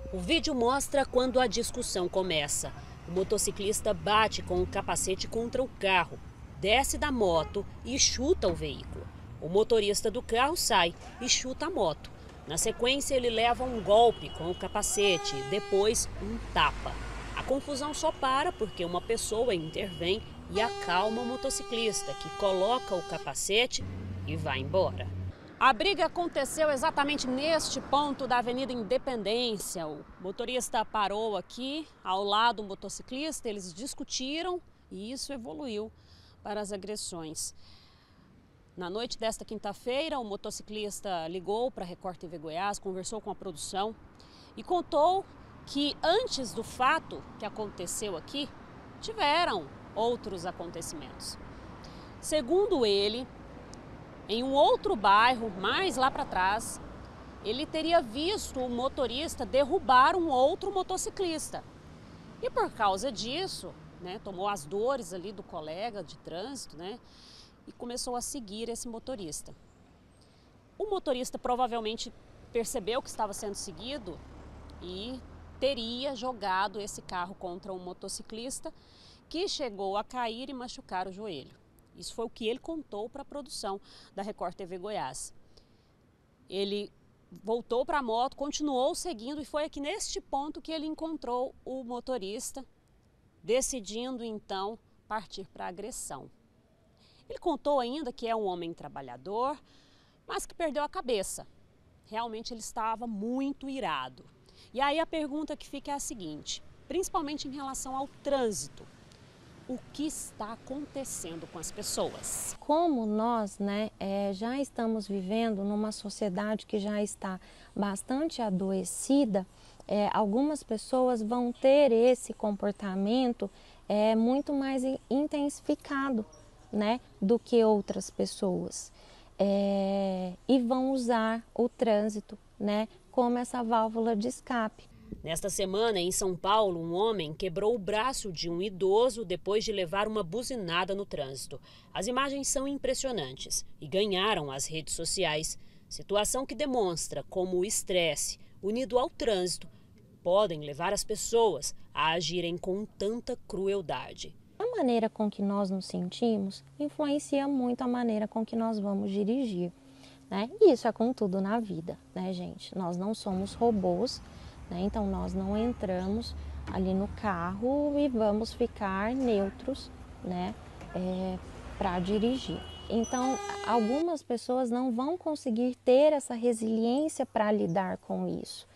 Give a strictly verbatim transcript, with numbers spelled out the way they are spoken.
O vídeo mostra quando a discussão começa. O motociclista bate com o capacete contra o carro, desce da moto e chuta o veículo. O motorista do carro sai e chuta a moto. Na sequência, ele leva um golpe com o capacete, depois um tapa. A confusão só para porque uma pessoa intervém e acalma o motociclista, que coloca o capacete e vai embora. A briga aconteceu exatamente neste ponto da Avenida Independência. O motorista parou aqui, ao lado do motociclista, eles discutiram e isso evoluiu para as agressões. Na noite desta quinta-feira, o motociclista ligou para a Record T V Goiás, conversou com a produção e contou que antes do fato que aconteceu aqui, tiveram outros acontecimentos. Segundo ele, em um outro bairro, mais lá para trás, ele teria visto o motorista derrubar um outro motociclista. E por causa disso, né, tomou as dores ali do colega de trânsito, né, e começou a seguir esse motorista. O motorista provavelmente percebeu que estava sendo seguido e teria jogado esse carro contra um motociclista que chegou a cair e machucar o joelho. Isso foi o que ele contou para a produção da Record T V Goiás. Ele voltou para a moto, continuou seguindo e foi aqui neste ponto que ele encontrou o motorista, decidindo então partir para a agressão. Ele contou ainda que é um homem trabalhador, mas que perdeu a cabeça. Realmente ele estava muito irado. E aí a pergunta que fica é a seguinte, principalmente em relação ao trânsito. O que está acontecendo com as pessoas? Como nós, né, é, já estamos vivendo numa sociedade que já está bastante adoecida, é, algumas pessoas vão ter esse comportamento é, muito mais intensificado, né, do que outras pessoas. É, e vão usar o trânsito, né, como essa válvula de escape. Nesta semana, em São Paulo, um homem quebrou o braço de um idoso depois de levar uma buzinada no trânsito. As imagens são impressionantes e ganharam as redes sociais. Situação que demonstra como o estresse, unido ao trânsito, podem levar as pessoas a agirem com tanta crueldade. A maneira com que nós nos sentimos influencia muito a maneira com que nós vamos dirigir, né? E isso é com tudo na vida, né, gente? Nós não somos robôs. Então nós não entramos ali no carro e vamos ficar neutros, né, é, para dirigir. Então algumas pessoas não vão conseguir ter essa resiliência para lidar com isso.